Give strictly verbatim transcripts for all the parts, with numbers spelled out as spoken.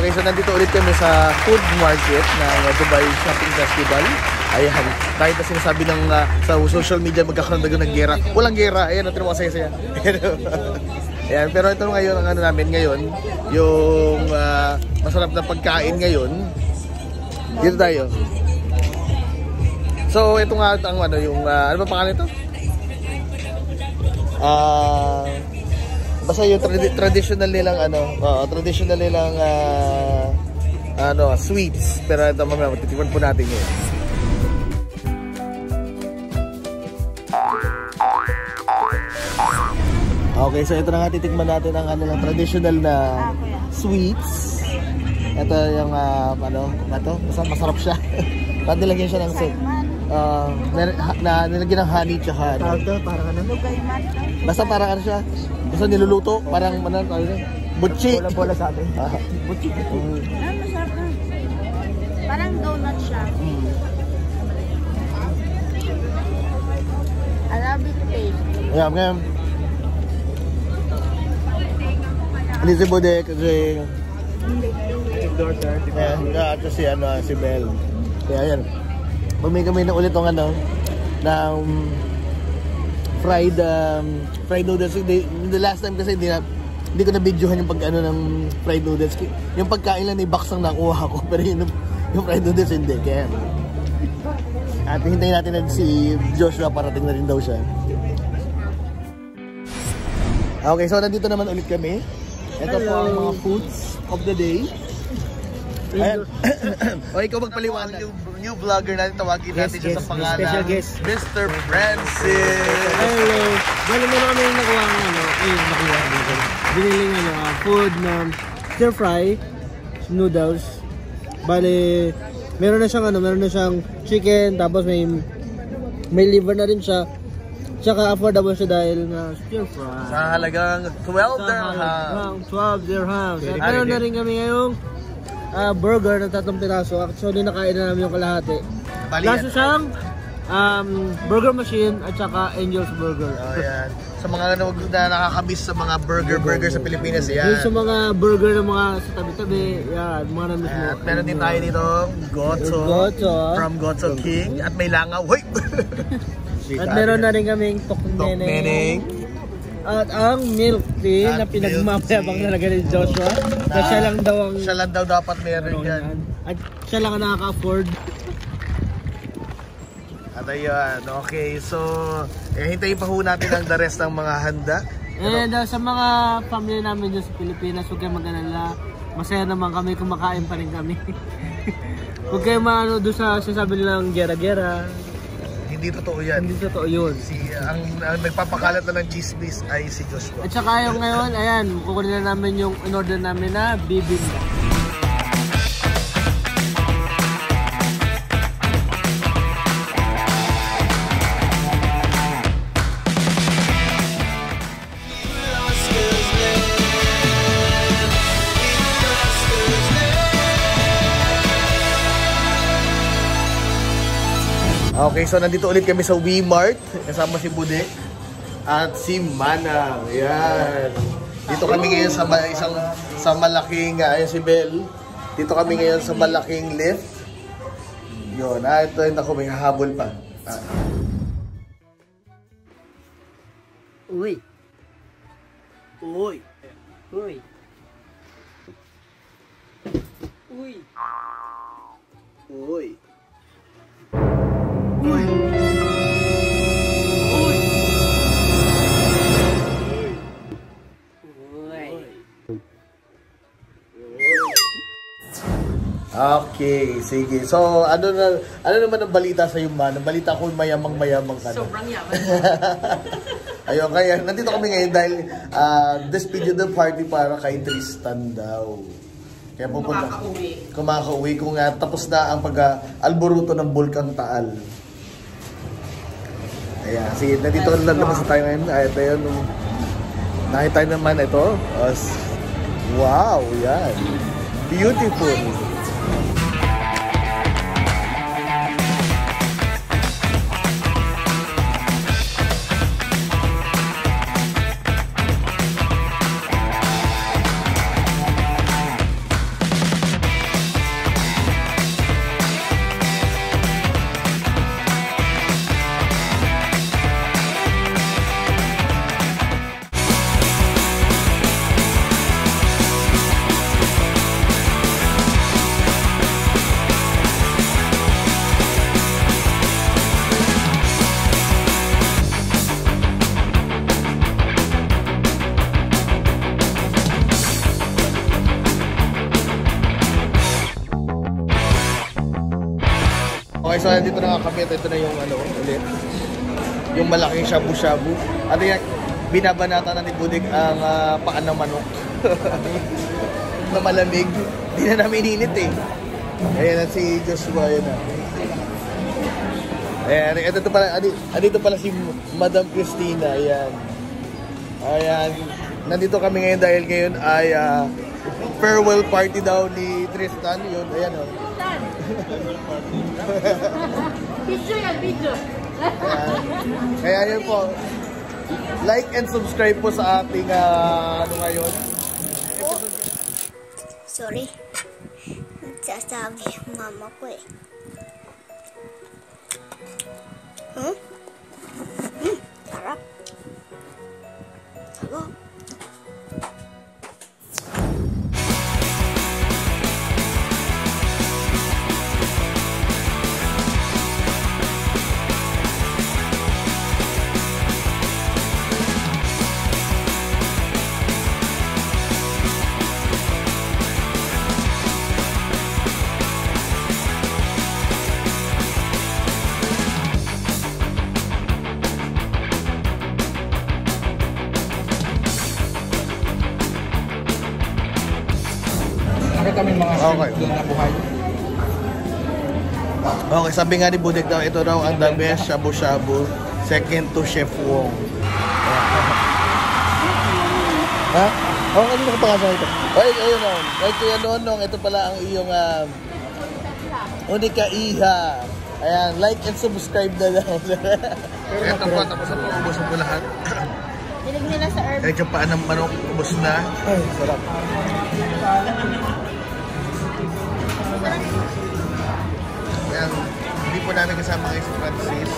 Okay, so nandito ulit kami sa food market ng Dubai Shopping Festival. Ayan, kahit na sinasabi ng uh, sa social media magkakaroon na ng gera. Walang gera, ayan, natin mo kasaya-saya. Ayan, pero ito ngayon, ang ano namin ngayon, yung uh, masarap na pagkain ngayon. Dito tayo. So, ito nga ang ano, yung, uh, ano ba pangalan ito? Ah... Uh, Basta yung tradi traditional nilang ano, uh, traditional nilang uh, ano, sweets. Pero ito mamaya matitikman po natin yun. Okay, so ito na nga titikman natin ang ano lang traditional na sweets. Ito yung uh, ano, ito, basta masarap siya. Pati nilagyan siya ng salt. Uh, na, na nilagyan ng honey tsaka ano. Parang ano? Basta parang ano siya. Basta niluluto, parang ano, ano, butchi. Bola-bola sa atin. Ah, butchi. Mm. Ah, masarap na. Parang donut siya. Mm. Arabic taste. Yeah, ngayon. Hindi si Bude kasi yeah, at si ano, si Bel. Kaya yan. Bumili kami na ulit ng ano, ng fried um, fried noodles. The, the last time kasi hindi, na, hindi ko na-videohan yung pag ano ng fried noodles. Yung pagkain lang ni Baksang nakuha ko, pero yung, yung fried noodles hindi. Kaya at hintayin natin na si Joshua parating na rin daw siya. Okay, so nandito naman ulit kami. Ito po ang mga foods of the day. Ayan. O, ikaw magpaliwanag. Yung new vlogger natin, tawagin natin siya sa pangalan. Special guest. Mister Francis. Hello. Bali mo na kami yung nakuha ng ano. Ayun, nakuha dito. Biniling ano, uh, food na stir fry noodles. Bali, meron na siyang ano, meron na siyang chicken, tapos may may liver na rin siya. Tsaka affordable siya dahil na stir fry. Sa halagang twelve dirham. twelve dirham. At meron na rin kami ngayong Uh, burger na tatlong piraso. Actually, nakain na namin yung kalahati. Laso siyang um, burger machine at saka Angel's Burger. Oh, yan. Sa mga na, na nakakamiss sa mga burger-burger sa Pilipinas, yan. Yung sa mga burger na mga sa tabi-tabi, yan, mga namiss mo. At meron din tayo dito, Gotso, Gotso from Gotso King. At may langaw. Hoy! At meron na rin kaming tokmeneng. At ang milk tea na pinagmamayabang talaga ni Joshua. Na siya lang daw ang... Siya lang daw dapat meron yan. At siya lang ang nakaka-afford. At ayun, okay. So, eh, hintayin pa ho natin ang the rest ng mga handa. And uh, sa mga family namin dyan sa Pilipinas, huwag kayo mag-alala. Masaya naman kami, kumakain pa rin kami. Huwag kayo maano doon sa sasabi nilang gera-gera. Hindi totoo yan. Hindi totoo yun. Si, ang, ang nagpapakalat na ng chismis ay si Joshua. At saka yung ngayon, ayan, kukunin na namin yung in-order namin na bibingka. Okay, so nandito ulit kami sa W-Mart. Kasama si Bude at si Manang. Ayan. Dito kami ngayon sa isang sa malaking, ayun si Bel. Dito kami ngayon sa malaking lift. Yun, ah, ito yung ako, may hahabol pa. Ah. Uy. Uy. Uy. Uy. Uy. Uy! Uy! Okay, sige. So, ano na ano naman ang balita sa iyo, man? Ang balita ko mayamang-mayamang ka na. Sobrang yaman. Ayun, kaya nandito kami ngayon dahil uh, despedida party para kay Tristan daw. Kaya pupunta. Kumakauwi. Kumakauwi kung uh, tapos na ang pag-alboruto ng Bulkang Taal. Ayan, sige, nandito lang naman sa tayo ngayon. Ay, ito yun. Nakita naman ito. Wow, yan. Beautiful. Okay, so dito na nga kami at ito na yung ano ulit. Yung malaking shabu-shabu. Ano yan? Binabanata na ni Budik ang uh, paan ng manok. Na malamig. Hindi na namin ininit eh. Ayan na si Joshua. Ayan na. Ayan. Ito pala, andito pala si Madam Christina. Ayan. Ayan. Nandito kami ngayon dahil ngayon ay uh, farewell party daw ni Tristan. Yun. Ayan o. Oh. Picture yan, picture. Ayan. Kaya yun po. Like and subscribe po sa ating uh, ano ngayon. Oh. Sorry. Nagsasabi yung mama ko eh. Hmm? Hmm, sarap. Sarap. Kami mga okay. doon na buhay. Okay, sabi nga ni Budik daw, ito daw ang the best shabu-shabu, second to Chef Wong. Ha? Oh, ano ka pangalan ito? Ay, ayun o. Ay, Kuya Nonong, ito pala ang iyong um, unika iha. Ayan, like and subscribe na lang. Ito po, tapos na po, ubos na po lahat. Dinig nila sa herb. Kahit yung paan ng manok, ubos na. Ay, sarap. Ayan, hindi po namin kasama kayo si Francis.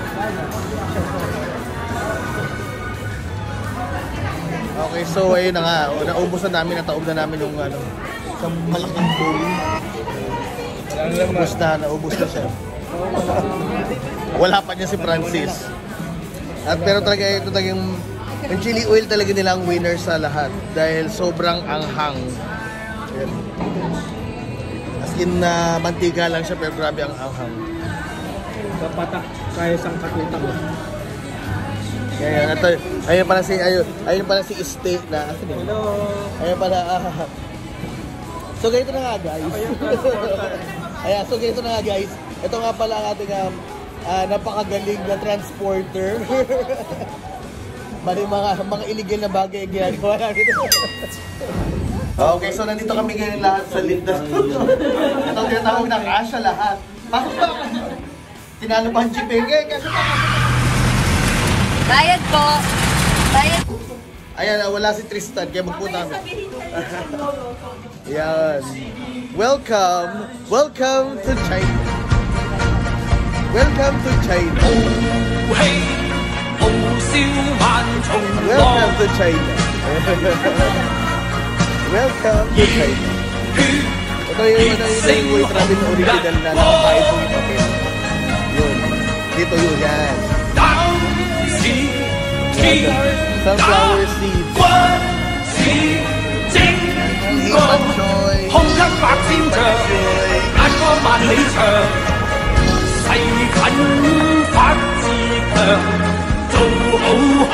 Okay, so ayun na nga. Naubos na namin, nataob na namin yung ano, isang malaking bowl. Naubos na, naubos na siya. Wala pa niya si Francis. At pero talaga ito talagang yung chili oil talaga nilang winner sa lahat dahil sobrang anghang. Ayan. As in na uh, mantika lang siya pero grabe ang anghang. Kapatak kaya sang katutak mo. Ayan, ito, ayun pala si ayun, ayun pala si Este na. Hello. Ayun pala. Ah. So ganito na nga guys. Ayan, so ganito na nga guys. Ito nga pala ang ating um, uh, napakagaling na transporter. Bali mga mga illegal na bagay ang ginagawa natin. Okay, so nandito kami ngayon lahat sa lindas. Ito ang tinatawag na kasya lahat. Pasok ba? Tinalo pa ang jeep eh. Bayad po. Bayad. Ayan, wala si Tristan. Kaya magpunta kami. Ayan. Welcome. Welcome to China. Welcome to China. Welcome to China. Welcome to China. Ito yung ito yung way travel original na nakakain po yung papel. Yun. Dito yun. Yan. Sunflower seeds. Himan choy. Himan choy. 世近法自強，做好漢，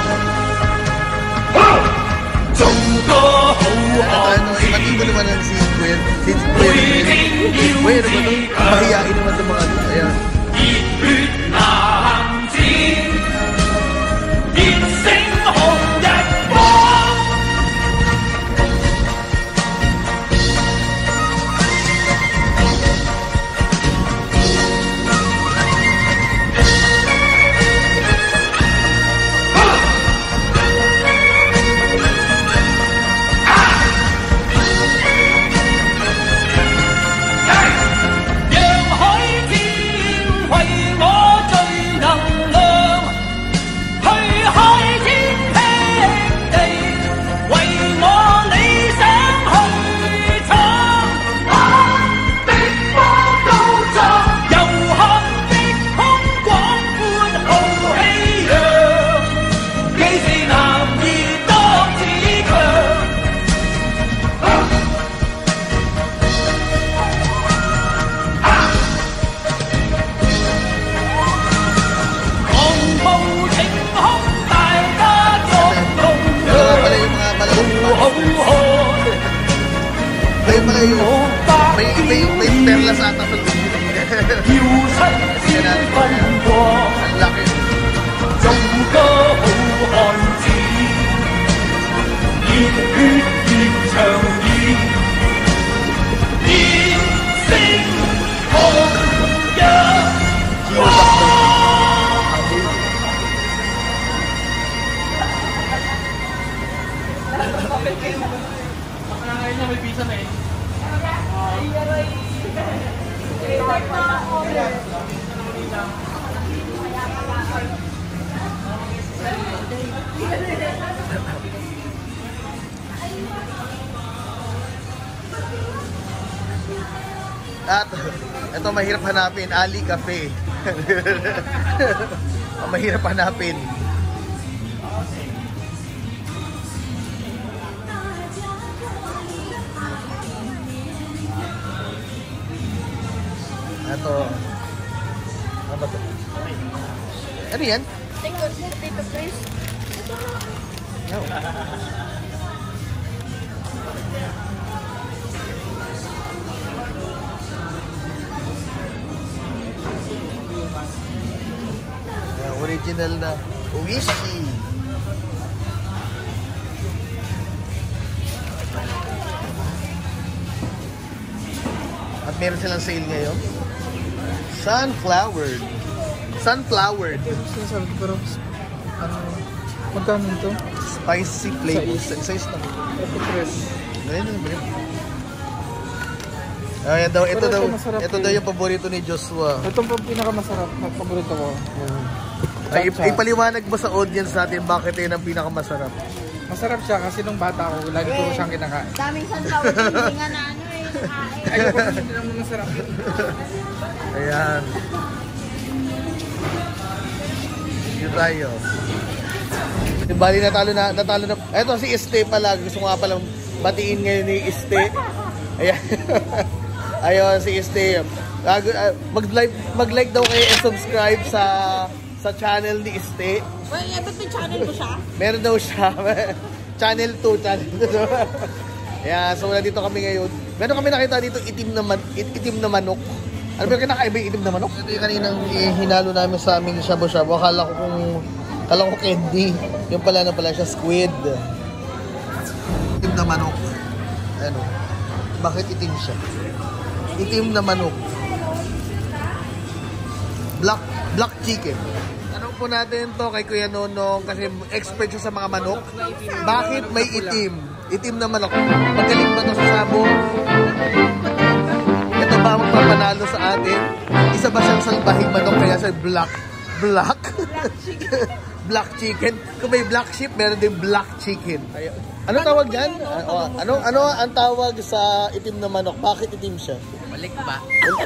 做個好漢子。 Iba't iba naman ang si Kuya. Si Kuya. Kuya na ba ito? Mahiyain naman sa mga ito. Ayan. 熱血男子，熱星紅日光。讓海天為我。 May pala yung may, may, may perla sa atas sa loob. Ang laki. May pisa na eh. At ito mahirap hanapin, Ali Cafe. Mahirap hanapin. Ito. Ano ba ito? Ano yan? Tingnan, potato please. No. Uh, original na whiskey. At meron silang sale ngayon. Sunflower. Sunflower. Sinasabi ko pero ano, magkano ito? Spicy flavor. Size na. Ito tres. Ganyan na, ganyan. Ayan daw, ito daw, ito daw yung paborito ni Joshua. Ito po pinakamasarap na paborito ko. Ay, ipaliwanag mo sa audience natin bakit yun ang pinakamasarap. Masarap siya kasi nung bata ko, lagi ko siyang kinakain. Daming sunflower, hindi nga na ano eh, nakain. Ayoko na hindi naman masarap. Ayan. Dito tayo. Bali natalo na, natalo na. Eto si Este pala, gusto ko nga palang batiin ngayon ni Este. Ayan. Ayun si Este. Mag-like mag-like daw kayo and subscribe sa sa channel ni Este. Well, yeah, ba't may channel mo siya? Meron daw siya. Channel two, channel two. Ayan, so nandito kami ngayon. Meron kami nakita dito itim na, man, itim na manok. Ano ba yung kinakaiba yung itim na manok? Ito yung kaninang hinalo namin sa aming shabu-shabu. Akala ko kung, akala ko candy. Yung pala na pala siya, squid. Itim na manok. Ano? Bakit itim siya? Itim na manok. Black, black chicken. Tanong po natin to kay Kuya Nonong kasi expert siya sa mga manok. Bakit may itim? Itim na manok. Magaling ba ito sa sabong? Ito ba ang magpapanalo sa atin? Isa ba siyang salbahing manok kaya sa black? Black? Black chicken. Kung may black sheep, meron din black chicken. Ano tawag dyan? Uh, ano, ano ang tawag sa itim na manok? Bakit itim siya? Balik ba?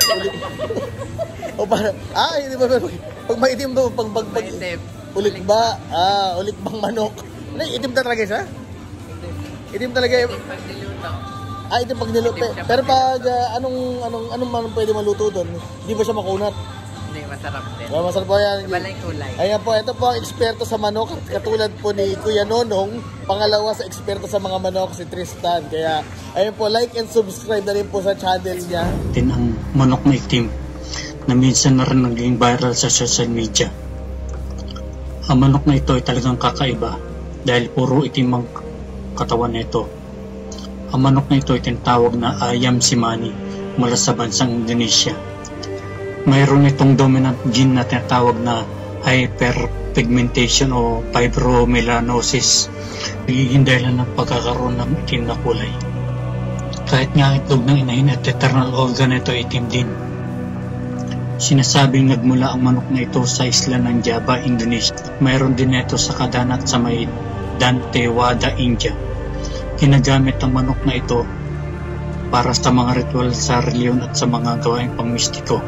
O para, ah, hindi ba, pag maitim daw, pag, pag, pag, ulit ba? Ah, ulit bang manok? Ano, itim talaga siya? Itim talaga yung... Itim pag niluto. Ah, itim pag niluto. Pero pag, uh, anong, anong, anong man pwede maluto doon? Hindi ba siya makunat? Hindi, masarap din. Oh, masarap po yan. Iba lang kulay. Ayan po, ito po ang eksperto sa manok. Katulad po ni Kuya Nonong. Pangalawa sa eksperto sa mga manok, si Tristan. Kaya, ayun po, like and subscribe na rin po sa channel niya. Din ang manok na itim na minsan na rin naging viral sa social media. Ang manok na ito ay talagang kakaiba dahil puro itim ang katawan nito. Ang manok na ito ay tinatawag na ayam simani mula sa bansang Indonesia. Mayroon itong dominant gene na tinatawag na hyperpigmentation o fibromyalanosis. Nagiging dahilan ng pagkakaroon ng itim na kulay. Kahit nga itlog ng inahin at eternal organ ito itim din. Sinasabing nagmula ang manok na ito sa isla ng Java, Indonesia. Mayroon din ito sa kadanat sa may Dantewada, India. Ginagamit ang manok na ito para sa mga ritual sa reliyon at sa mga gawaing pangmistiko.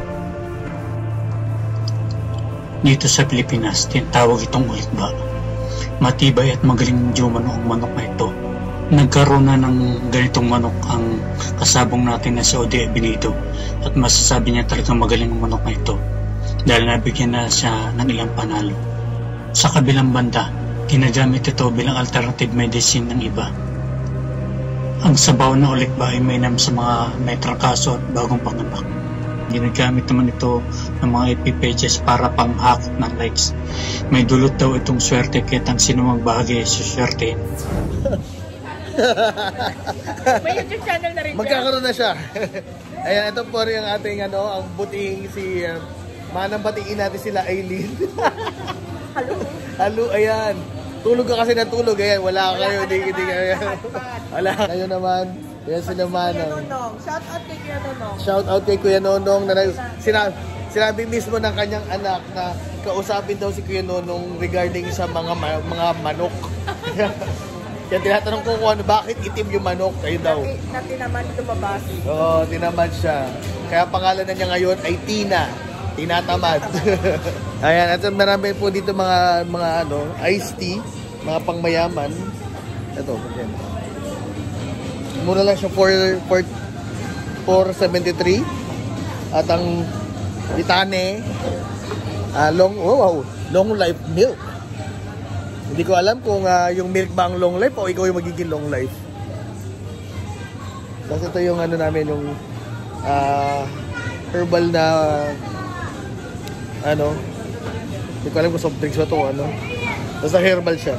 Dito sa Pilipinas, tinatawag itong ulikba. Matibay at magaling jumano ang manok na ito. Nagkaroon na ng ganitong manok ang kasabong natin na si Ode Benito at masasabi niya talagang magaling ang manok na ito dahil nabigyan na siya ng ilang panalo. Sa kabilang banda, ginagamit ito bilang alternative medicine ng iba. Ang sabaw na ulikba ay mainam sa mga may trangkaso at bagong panganak. Ginagamit naman ito ng mga F B pages para panghakot ng likes. May dulot daw itong swerte kahit ang sino magbahagi sa swerte. May YouTube channel na rin. Magkakaroon na siya. Ayan, ito po rin ang ating ano, ang buting si uh, manang batiin natin sila Aileen. Halo. Halo, ayan. Tulog ka kasi ng tulog, ayan. Wala, wala kayo, hindi hindi kayo. Wala kayo naman. Ayan sila manang. Shout out kay Kuya Nonong. Shout out kay Kuya Nonong na sinabi, sinabi mismo ng kanyang anak na kausapin daw si Kuya Nonong regarding sa mga mga manok. Kaya tinatanong ko kung ano, bakit itim yung manok? Ayun daw. Na tinaman lumabas. Oo, tinamad siya. Kaya pangalan na niya ngayon ay Tina. Tinatamad. Ayan, at marami po dito mga mga ano, iced tea, mga pangmayaman. Ito, again. Mura lang siya four seventy-three. At ang Vitane, uh, long, oh, wow, long life milk. Hindi ko alam kung uh, yung milk ba ang long life o ikaw yung magiging long life. Kasi ito yung ano namin, yung uh, herbal na ano, hindi ko alam kung soft drinks ba ito ano. Basta herbal siya.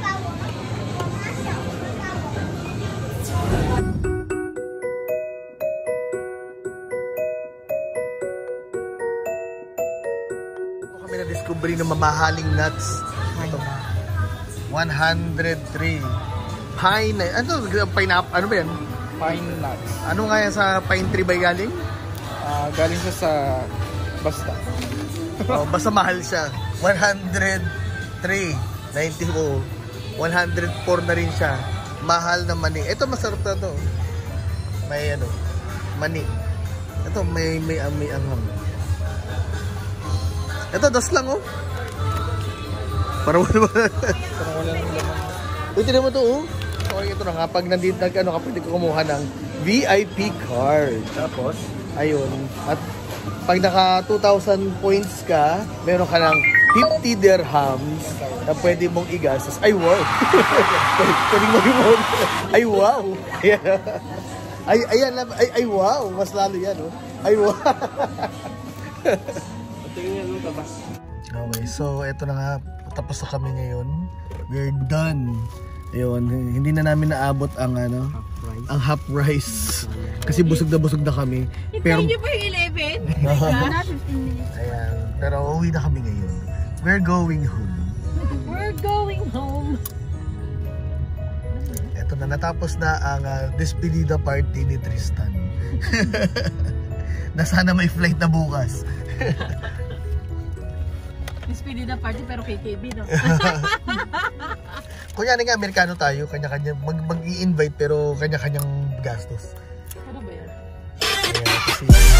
Kami na-discovery ng mamahaling nuts. Ito. one hundred three. Pine, ano, pineapple, ano ba yan? Pine nuts. Ano nga yan sa pine tree ba galing? Uh, galing siya sa basta. Oh, basta mahal siya. one hundred three. ninety oh. one hundred four na rin siya. Mahal na mani. Ito masarap na to. May ano, mani. Ito may may may anghang. Ito dos lang oh. Para wala ba? Parang wala nang laman. Uy, tinan mo to oh. Okay, ito na nga. Pag nandito, nag, ano, kapag kumuha ng V I P card. Tapos, ayun. At pag naka two thousand points ka, meron ka ng fifty dirhams na pwede mong igastos. Ay, wow! Pwede mo yun. Ay, wow! Ay, ayan, ay, ay, wow! Mas lalo yan, oh. Ay, wow! Okay, so, eto na nga. Tapos na kami ngayon. We're done. Ayun, hindi na namin naabot ang ano, half rice. Ang half rice. Kasi busog na busog na kami. Pero hindi pa yung eleven? Ayan, pero uwi na kami ngayon. We're going home. We're going home. Eto na, natapos na ang uh, despedida party ni Tristan. Na sana may flight na bukas. Despedida party pero K K B, no? Kunyari nga, Amerikano tayo, kanya-kanya, mag- mag-i-invite pero kanya-kanyang gastos. Ano ba yan? Ayan, kasi